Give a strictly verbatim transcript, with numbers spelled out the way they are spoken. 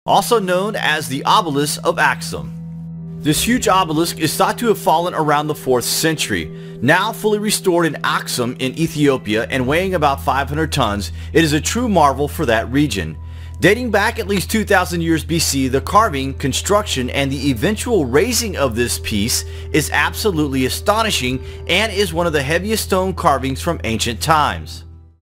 also known as the Obelisk of Axum. This huge obelisk is thought to have fallen around the fourth century. Now fully restored in Axum in Ethiopia and weighing about five hundred tons, it is a true marvel for that region. Dating back at least two thousand years B C, the carving, construction, and the eventual raising of this piece is absolutely astonishing and is one of the heaviest stone carvings from ancient times.